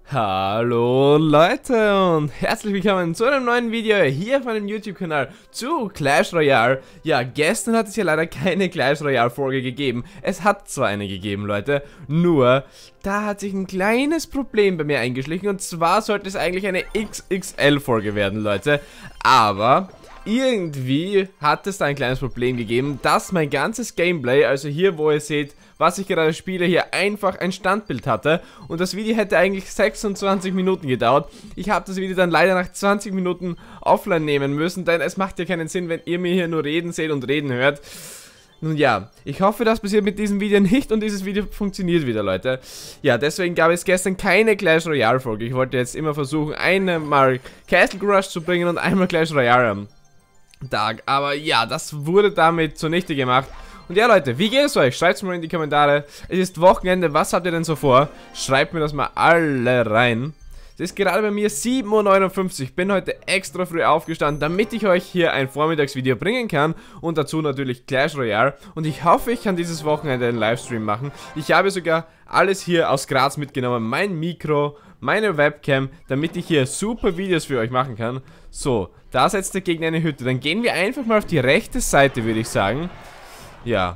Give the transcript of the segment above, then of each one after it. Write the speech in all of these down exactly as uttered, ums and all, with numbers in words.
Hallo Leute und herzlich willkommen zu einem neuen Video hier auf meinem YouTube-Kanal zu Clash Royale. Ja, gestern hat es ja leider keine Clash Royale-Folge gegeben. Es hat zwar eine gegeben, Leute, nur da hat sich ein kleines Problem bei mir eingeschlichen. Und zwar sollte es eigentlich eine X X L-Folge werden, Leute. Aber irgendwie hat es da ein kleines Problem gegeben, dass mein ganzes Gameplay, also hier wo ihr seht, was ich gerade spiele, hier einfach ein Standbild hatte. Und das Video hätte eigentlich sechsundzwanzig Minuten gedauert. Ich habe das Video dann leider nach zwanzig Minuten offline nehmen müssen, denn es macht ja keinen Sinn, wenn ihr mir hier nur reden seht und reden hört. Nun ja, ich hoffe, das passiert mit diesem Video nicht und dieses Video funktioniert wieder, Leute. Ja, deswegen gab es gestern keine Clash Royale Folge. Ich wollte jetzt immer versuchen, einmal Castle Crush zu bringen und einmal Clash Royale am Tag. Aber ja, das wurde damit zunichte gemacht. Und ja, Leute, wie geht es euch? Schreibt es mal in die Kommentare. Es ist Wochenende, was habt ihr denn so vor? Schreibt mir das mal alle rein. Es ist gerade bei mir sieben Uhr neunundfünfzig. Ich bin heute extra früh aufgestanden, damit ich euch hier ein Vormittagsvideo bringen kann. Und dazu natürlich Clash Royale. Und ich hoffe, ich kann dieses Wochenende einen Livestream machen. Ich habe sogar alles hier aus Graz mitgenommen. Mein Mikro, meine Webcam, damit ich hier super Videos für euch machen kann. So, da setzt der Gegner eine Hütte. Dann gehen wir einfach mal auf die rechte Seite, würde ich sagen. Ja.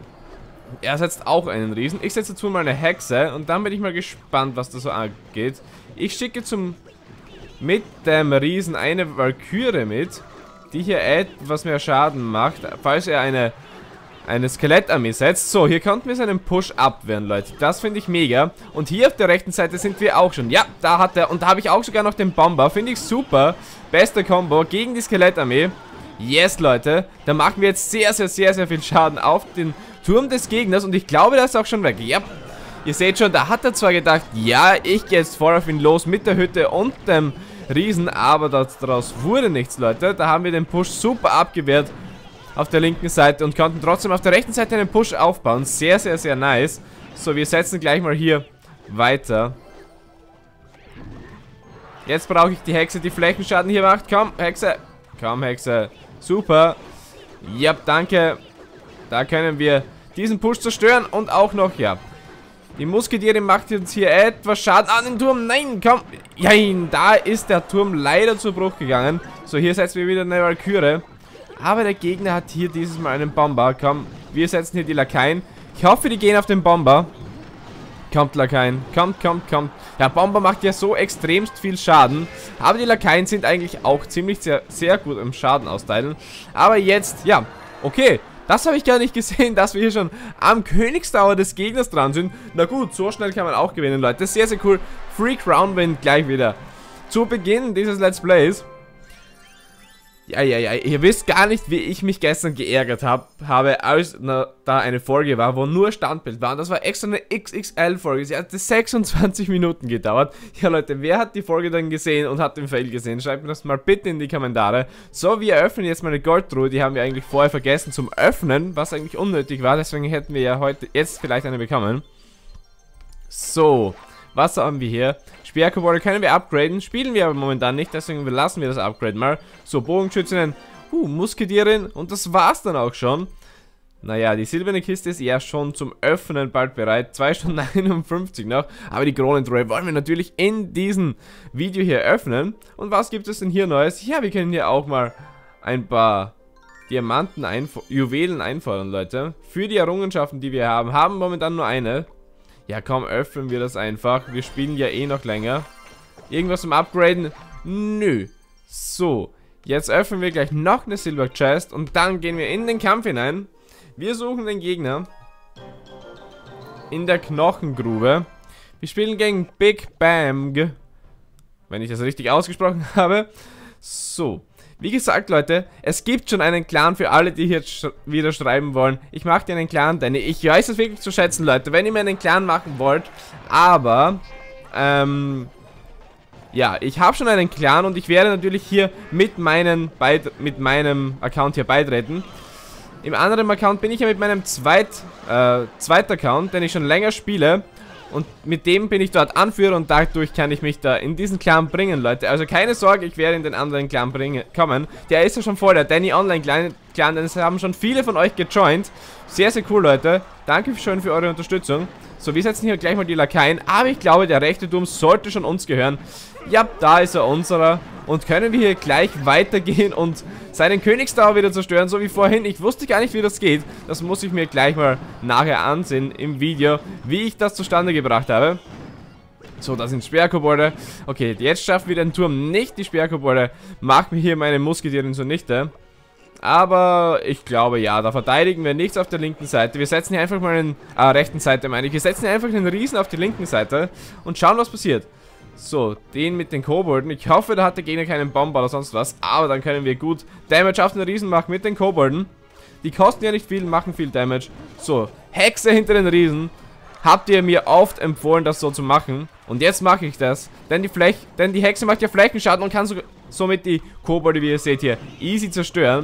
Er setzt auch einen Riesen. Ich setze dazu mal eine Hexe. Und dann bin ich mal gespannt, was da so angeht. Ich schicke zum mit dem Riesen eine Valkyrie mit, die hier etwas mehr Schaden macht, falls er eine eine Skelettarmee setzt. So, hier konnten wir seinen Push abwehren, Leute. Das finde ich mega. Und hier auf der rechten Seite sind wir auch schon. Ja, da hat er. Und da habe ich auch sogar noch den Bomber. Finde ich super. Beste Combo gegen die Skelettarmee. Yes, Leute. Da machen wir jetzt sehr, sehr, sehr, sehr viel Schaden auf den Turm des Gegners. Und ich glaube, der ist auch schon weg. Ja. Ihr seht schon, da hat er zwar gedacht, ja, ich gehe jetzt voll auf ihn los mit der Hütte und dem Riesen. Aber daraus wurde nichts, Leute. Da haben wir den Push super abgewehrt auf der linken Seite und konnten trotzdem auf der rechten Seite einen Push aufbauen. Sehr, sehr, sehr nice. So, wir setzen gleich mal hier weiter. Jetzt brauche ich die Hexe, die Flächenschaden hier macht. Komm, Hexe. Komm, Hexe. Super. Ja, danke. Da können wir diesen Push zerstören und auch noch, ja. Die Musketiere macht uns hier etwas Schaden an den Turm. Nein, komm. Nein, da ist der Turm leider zu Bruch gegangen. So, hier setzen wir wieder eine Valkyrie. Aber der Gegner hat hier dieses Mal einen Bomber. Komm, wir setzen hier die Lakaien. Ich hoffe, die gehen auf den Bomber. Kommt, Lakaien. Kommt, kommt, kommt. Der Bomber macht ja so extremst viel Schaden. Aber die Lakaien sind eigentlich auch ziemlich sehr, sehr gut im Schaden austeilen. Aber jetzt, ja, okay. Das habe ich gar nicht gesehen, dass wir hier schon am Königstower des Gegners dran sind. Na gut, so schnell kann man auch gewinnen, Leute. Sehr, sehr cool. Free Crown Win gleich wieder. Zu Beginn dieses Let's Plays. Ja, ja, ja, ihr wisst gar nicht, wie ich mich gestern geärgert hab, habe, als na, da eine Folge war, wo nur Standbild war. Und das war extra eine X X L-Folge. Sie hatte sechsundzwanzig Minuten gedauert. Ja, Leute, wer hat die Folge dann gesehen und hat den Fail gesehen? Schreibt mir das mal bitte in die Kommentare. So, wir öffnen jetzt mal eine Goldtruhe. Die haben wir eigentlich vorher vergessen zum Öffnen, was eigentlich unnötig war. Deswegen hätten wir ja heute jetzt vielleicht eine bekommen. So, was haben wir hier? Speerkobolde können wir upgraden, spielen wir aber momentan nicht, deswegen lassen wir das Upgrade mal. So, Bogenschützinnen, uh, Musketierin und das war's dann auch schon. Naja, die silberne Kiste ist ja schon zum Öffnen bald bereit, zwei Stunden einundfünfzig noch. Aber die Kronentruhe wollen wir natürlich in diesem Video hier öffnen. Und was gibt es denn hier Neues? Ja, wir können hier auch mal ein paar Diamanten, einf- Juwelen einfordern, Leute. Für die Errungenschaften, die wir haben, haben momentan nur eine. Ja, komm, öffnen wir das einfach. Wir spielen ja eh noch länger. Irgendwas zum Upgraden? Nö. So, jetzt öffnen wir gleich noch eine Silver Chest und dann gehen wir in den Kampf hinein. Wir suchen den Gegner in der Knochengrube. Wir spielen gegen Big Bang, wenn ich das richtig ausgesprochen habe. So. Wie gesagt, Leute, es gibt schon einen Clan für alle, die hier sch wieder schreiben wollen. Ich mache dir einen Clan, denn ich weiß es wirklich zu schätzen, Leute, wenn ihr mir einen Clan machen wollt. Aber, ähm, ja, ich habe schon einen Clan und ich werde natürlich hier mit, meinen Beit mit meinem Account hier beitreten. Im anderen Account bin ich ja mit meinem zweit, äh, zweiten Account, den ich schon länger spiele. Und mit dem bin ich dort Anführer und dadurch kann ich mich da in diesen Clan bringen, Leute. Also keine Sorge, ich werde in den anderen Clan bringen, kommen. Der ist ja schon voll, der Danny Online Clan, Clan, denn es haben schon viele von euch gejoint. Sehr, sehr cool, Leute. Danke schön für eure Unterstützung. So, wir setzen hier gleich mal die Lakaien. Aber ich glaube, der rechte Turm sollte schon uns gehören. Ja, da ist er unserer. Und können wir hier gleich weitergehen und seinen Königstower wieder zerstören, so wie vorhin. Ich wusste gar nicht, wie das geht. Das muss ich mir gleich mal nachher ansehen im Video, wie ich das zustande gebracht habe. So, das sind Sperrkobolde. Okay, jetzt schaffen wir den Turm nicht. Die Sperrkobolde macht mir hier meine Musketierin zunichte. Aber ich glaube, ja, da verteidigen wir nichts auf der linken Seite. Wir setzen hier einfach mal den, äh, rechten Seite, meine ich. Wir setzen hier einfach den Riesen auf die linken Seite und schauen, was passiert. So, den mit den Kobolden. Ich hoffe, da hat der Gegner keinen Bomber oder sonst was. Aber dann können wir gut Damage auf den Riesen machen mit den Kobolden. Die kosten ja nicht viel, machen viel Damage. So, Hexe hinter den Riesen. Habt ihr mir oft empfohlen, das so zu machen. Und jetzt mache ich das. Denn die, Flech denn die Hexe macht ja Flächenschaden und kann so somit die Kobolde, wie ihr seht hier, easy zerstören.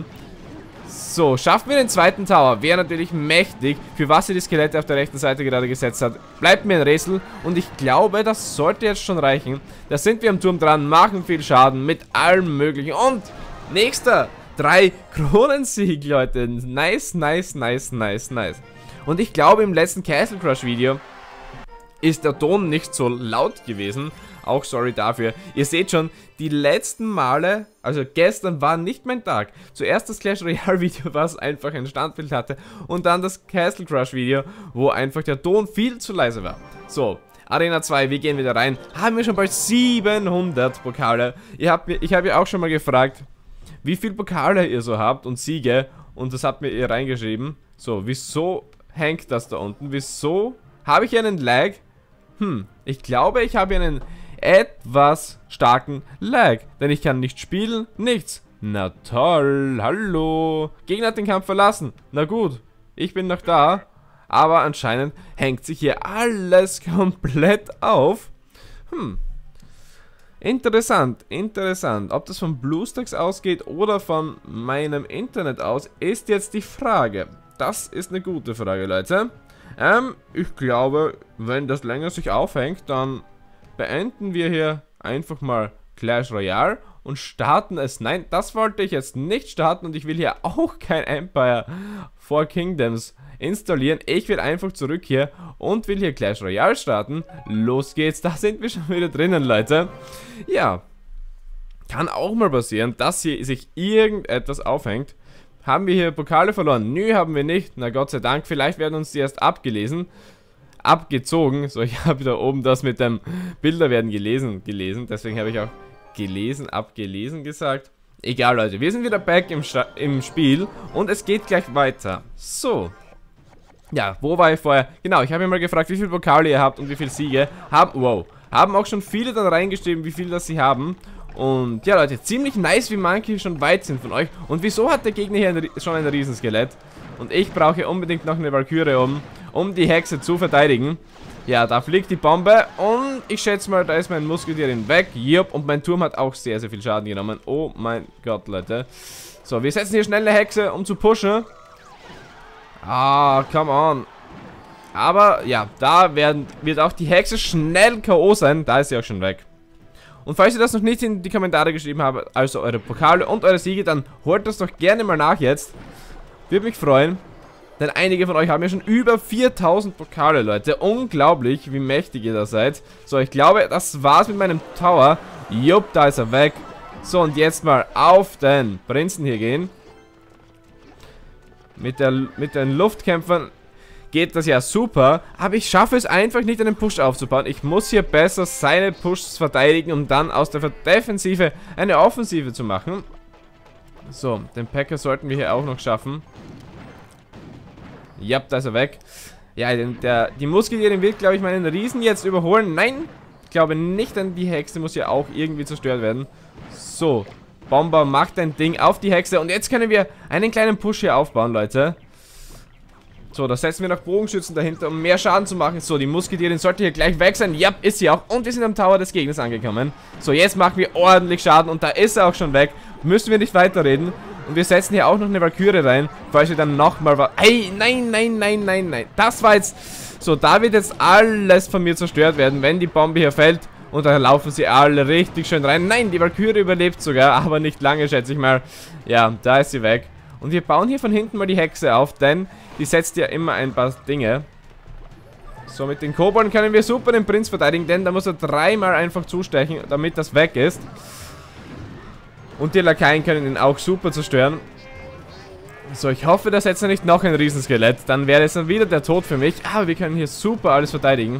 So, schaffen wir den zweiten Tower. Wäre natürlich mächtig, für was sie die Skelette auf der rechten Seite gerade gesetzt hat. Bleibt mir ein Rätsel und ich glaube, das sollte jetzt schon reichen. Da sind wir am Turm dran, machen viel Schaden mit allem möglichen. Und nächster, drei Kronensieg, Leute. Nice, nice, nice, nice, nice. Und ich glaube, im letzten Castle Crush Video ist der Ton nicht so laut gewesen. Auch sorry dafür. Ihr seht schon, die letzten Male, also gestern war nicht mein Tag. Zuerst das Clash Royale Video, was einfach ein Standbild hatte. Und dann das Castle Crush Video, wo einfach der Ton viel zu leise war. So, Arena zwei, wir gehen wieder rein. Haben wir schon bald siebenhundert Pokale. Ihr habt mir, ich habe ja auch schon mal gefragt, wie viele Pokale ihr so habt und Siege. Und das habt mir ihr reingeschrieben. So, wieso hängt das da unten? Wieso habe ich einen Lag? Hm, ich glaube, ich habe einen etwas starken Lag. Denn ich kann nicht spielen, nichts. Na toll, hallo. Gegner hat den Kampf verlassen. Na gut, ich bin noch da. Aber anscheinend hängt sich hier alles komplett auf. Hm. Interessant, interessant. Ob das von BlueStacks ausgeht oder von meinem Internet aus, ist jetzt die Frage. Das ist eine gute Frage, Leute. Ähm, ich glaube, wenn das länger sich aufhängt, dann beenden wir hier einfach mal Clash Royale und starten es. Nein, das wollte ich jetzt nicht starten und ich will hier auch kein Empire for Kingdoms installieren. Ich will einfach zurück hier und will hier Clash Royale starten. Los geht's, da sind wir schon wieder drinnen, Leute. Ja, kann auch mal passieren, dass hier sich irgendetwas aufhängt. Haben wir hier Pokale verloren? Nö, haben wir nicht. Na Gott sei Dank, vielleicht werden uns die erst abgelesen. Abgezogen. So, ich habe da oben das mit dem Bilder werden gelesen, gelesen. Deswegen habe ich auch gelesen, abgelesen gesagt. Egal, Leute. Wir sind wieder back im, im Spiel und es geht gleich weiter. So. Ja, wo war ich vorher? Genau, ich habe mir mal gefragt, wie viele Pokale ihr habt und wie viele Siege. Haben, wow. Haben auch schon viele dann reingeschrieben, wie viel das sie haben. Und ja, Leute, ziemlich nice, wie manche schon weit sind von euch. Und wieso hat der Gegner hier ein, schon ein Riesenskelett? Und ich brauche unbedingt noch eine Valkyrie um, um die Hexe zu verteidigen. Ja, da fliegt die Bombe und ich schätze mal, da ist mein Musketierin weg. Jupp, und mein Turm hat auch sehr, sehr viel Schaden genommen. Oh mein Gott, Leute. So, wir setzen hier schnell eine Hexe, um zu pushen. Ah, come on. Aber ja, da werden, wird auch die Hexe schnell K O sein. Da ist sie auch schon weg. Und falls ihr das noch nicht in die Kommentare geschrieben habt, also eure Pokale und eure Siege, dann holt das doch gerne mal nach jetzt. Würde mich freuen. Denn einige von euch haben ja schon über viertausend Pokale, Leute. Unglaublich, wie mächtig ihr da seid. So, ich glaube, das war's mit meinem Tower. Jupp, da ist er weg. So, und jetzt mal auf den Prinzen hier gehen. Mit, der, mit den Luftkämpfern geht das ja super, aber ich schaffe es einfach nicht, einen Push aufzubauen. Ich muss hier besser seine Pushs verteidigen, um dann aus der Defensive eine Offensive zu machen. So, den Packer sollten wir hier auch noch schaffen. Ja, da ist er weg. Ja, den, der, die Musketierin wird, glaube ich, meinen Riesen jetzt überholen. Nein, ich glaube nicht, denn die Hexe muss ja auch irgendwie zerstört werden. So, Bomber macht ein Ding auf die Hexe und jetzt können wir einen kleinen Push hier aufbauen, Leute. So, da setzen wir noch Bogenschützen dahinter, um mehr Schaden zu machen. So, die Musketierin sollte hier gleich weg sein. Ja, ist sie auch. Und wir sind am Tower des Gegners angekommen. So, jetzt machen wir ordentlich Schaden und da ist er auch schon weg. Müssen wir nicht weiterreden. Und wir setzen hier auch noch eine Valkyrie rein, falls wir dann nochmal was... Ey, nein, nein, nein, nein, nein. Das war jetzt So, da wird jetzt alles von mir zerstört werden, wenn die Bombe hier fällt. Und dann laufen sie alle richtig schön rein. Nein, die Valkyrie überlebt sogar, aber nicht lange, schätze ich mal. Ja, da ist sie weg. Und wir bauen hier von hinten mal die Hexe auf, denn die setzt ja immer ein paar Dinge. So, mit den Kobolden können wir super den Prinz verteidigen, denn da muss er dreimal einfach zustechen, damit das weg ist. Und die Lakaien können ihn auch super zerstören. So, ich hoffe, da setzt er nicht noch ein Riesenskelett. Dann wäre es dann wieder der Tod für mich. Aber wir können hier super alles verteidigen.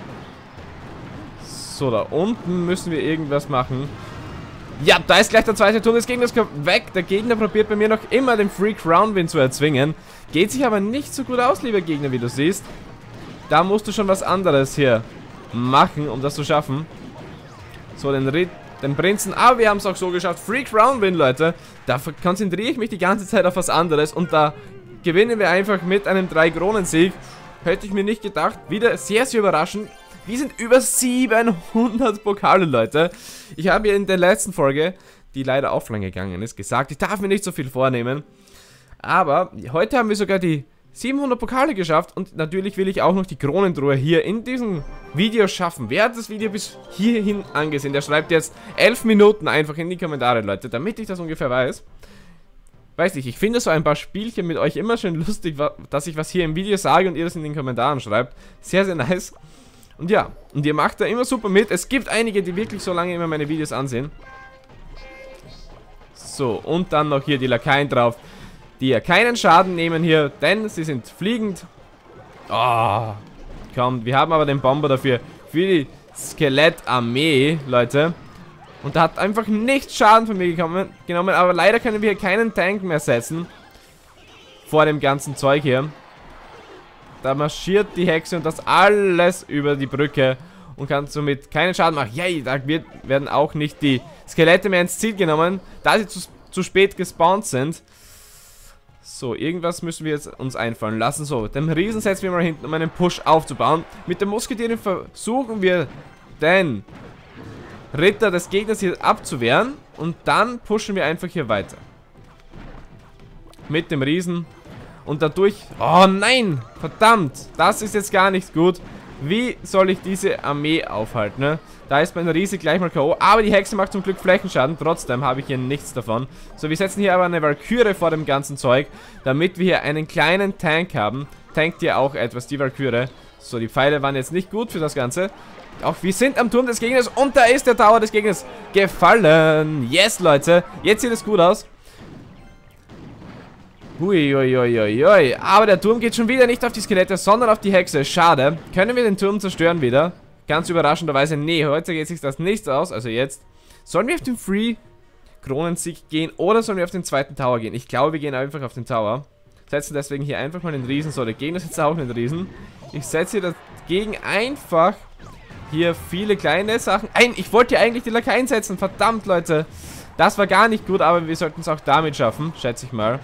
So, da unten müssen wir irgendwas machen. Ja, da ist gleich der zweite Turm des Gegners weg. Der Gegner probiert bei mir noch immer den Free Crown Win zu erzwingen. Geht sich aber nicht so gut aus, lieber Gegner, wie du siehst. Da musst du schon was anderes hier machen, um das zu schaffen. So, den Ritt. Den Prinzen, aber wir haben es auch so geschafft. Free Crown Win, Leute. Da konzentriere ich mich die ganze Zeit auf was anderes. Und da gewinnen wir einfach mit einem drei Kronen Sieg. Hätte ich mir nicht gedacht. Wieder sehr, sehr überraschend. Wir sind über siebenhundert Pokale, Leute. Ich habe ja in der letzten Folge, die leider offline gegangen ist, gesagt, ich darf mir nicht so viel vornehmen. Aber heute haben wir sogar die siebenhundert Pokale geschafft. Und natürlich will ich auch noch die Kronentruhe hier in diesem Video schaffen. Wer hat das Video bis hierhin angesehen? Der schreibt jetzt elf Minuten einfach in die Kommentare, Leute, damit ich das ungefähr weiß. Weiß nicht, ich finde so ein paar Spielchen mit euch immer schön lustig, dass ich was hier im Video sage und ihr das in den Kommentaren schreibt. Sehr, sehr nice. Und ja, und ihr macht da immer super mit. Es gibt einige, die wirklich so lange immer meine Videos ansehen. So, und dann noch hier die Lakaien drauf, die ja keinen Schaden nehmen hier, denn sie sind fliegend. Oh, komm, wir haben aber den Bomber dafür, für die Skelettarmee, Leute. Und da hat einfach nichts Schaden von mir gekommen, genommen, aber leider können wir hier keinen Tank mehr setzen. Vor dem ganzen Zeug hier. Da marschiert die Hexe und das alles über die Brücke und kann somit keinen Schaden machen. Yay, da wird, werden auch nicht die Skelette mehr ins Ziel genommen, da sie zu, zu spät gespawnt sind. So, irgendwas müssen wir jetzt uns einfallen lassen. So, den Riesen setzen wir mal hinten, um einen Push aufzubauen. Mit der Musketiere versuchen wir den Ritter des Gegners hier abzuwehren. Und dann pushen wir einfach hier weiter. Mit dem Riesen. Und dadurch... Oh nein! Verdammt! Das ist jetzt gar nicht gut. Wie soll ich diese Armee aufhalten, ne? Da ist mein Riese gleich mal K O. Aber die Hexe macht zum Glück Flächenschaden. Trotzdem habe ich hier nichts davon. So, wir setzen hier aber eine Valkyrie vor dem ganzen Zeug, damit wir hier einen kleinen Tank haben. Tankt hier auch etwas, die Valkyrie. So, die Pfeile waren jetzt nicht gut für das Ganze. Auch wir sind am Turm des Gegners und da ist der Tower des Gegners gefallen. Yes, Leute. Jetzt sieht es gut aus. Huiuiuiui. Aber der Turm geht schon wieder nicht auf die Skelette, sondern auf die Hexe. Schade. Können wir den Turm zerstören wieder? Ganz überraschenderweise, nee, heute geht sich das nicht aus. Also jetzt. Sollen wir auf den Free Kronensieg gehen oder sollen wir auf den zweiten Tower gehen? Ich glaube, wir gehen einfach auf den Tower. Setzen deswegen hier einfach mal den Riesen. So, der Gegner setzt auch einen Riesen. Ich setze hier dagegen einfach hier viele kleine Sachen ein. Ich wollte hier eigentlich die Lakaien setzen. Verdammt, Leute. Das war gar nicht gut, aber wir sollten es auch damit schaffen, schätze ich mal.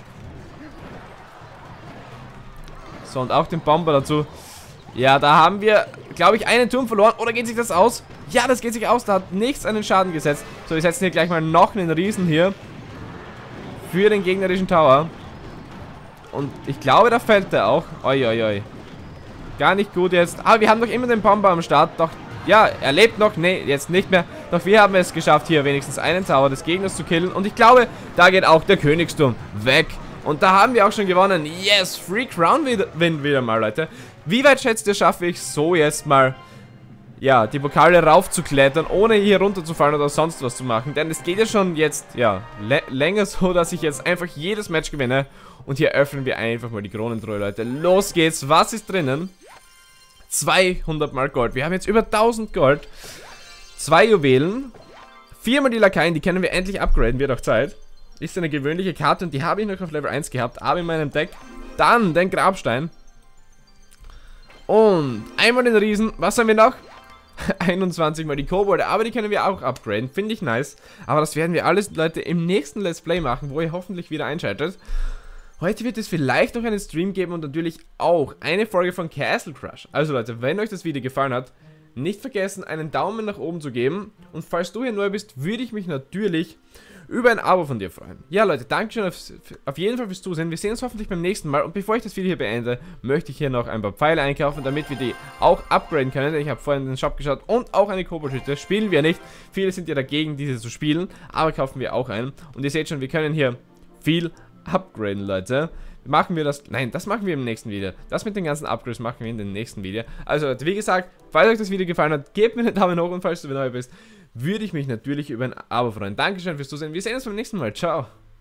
So, und auch den Bomber dazu. Ja, da haben wir, glaube ich, einen Turm verloren. Oder geht sich das aus? Ja, das geht sich aus. Da hat nichts einen Schaden gesetzt. So, wir setzen hier gleich mal noch einen Riesen hier. Für den gegnerischen Tower. Und ich glaube, da fällt der auch. Oi, oi, oi. Gar nicht gut jetzt. Aber wir haben doch immer den Bomber am Start. Doch, ja, er lebt noch. Nee, jetzt nicht mehr. Doch wir haben es geschafft, hier wenigstens einen Tower des Gegners zu killen. Und ich glaube, da geht auch der Königsturm weg. Und da haben wir auch schon gewonnen. Yes, Free Crown Win wieder mal, Leute. Wie weit schätzt ihr, schaffe ich so jetzt mal, ja, die Pokale raufzuklettern, ohne hier runterzufallen oder sonst was zu machen? Denn es geht ja schon jetzt, ja, länger so, dass ich jetzt einfach jedes Match gewinne. Und hier öffnen wir einfach mal die Kronentruhe, Leute. Los geht's. Was ist drinnen? zweihundert mal Gold. Wir haben jetzt über tausend Gold. Zwei Juwelen. Viermal die Lakaien, die können wir endlich upgraden, wird auch Zeit. Ist eine gewöhnliche Karte und die habe ich noch auf Level eins gehabt, aber in meinem Deck. Dann den Grabstein. Und einmal den Riesen. Was haben wir noch? einundzwanzig mal die Kobolde, aber die können wir auch upgraden. Finde ich nice. Aber das werden wir alles, Leute, im nächsten Let's Play machen, wo ihr hoffentlich wieder einschaltet. Heute wird es vielleicht noch einen Stream geben und natürlich auch eine Folge von Castle Crush. Also Leute, wenn euch das Video gefallen hat, nicht vergessen, einen Daumen nach oben zu geben. Und falls du hier neu bist, würde ich mich natürlich über ein Abo von dir freuen. Ja Leute, danke schön auf, auf jeden Fall fürs Zusehen. Wir sehen uns hoffentlich beim nächsten Mal. Und bevor ich das Video hier beende, möchte ich hier noch ein paar Pfeile einkaufen, damit wir die auch upgraden können. Denn ich habe vorhin in den Shop geschaut und auch eine Koboldschütte. Spielen wir nicht. Viele sind ja dagegen, diese zu spielen. Aber kaufen wir auch einen. Und ihr seht schon, wir können hier viel upgraden, Leute. Machen wir das... Nein, das machen wir im nächsten Video. Das mit den ganzen Upgrades machen wir in den nächsten Video. Also, Leute, wie gesagt, falls euch das Video gefallen hat, gebt mir einen Daumen hoch und falls du neu bist, würde ich mich natürlich über ein Abo freuen. Dankeschön fürs Zusehen. Wir sehen uns beim nächsten Mal. Ciao.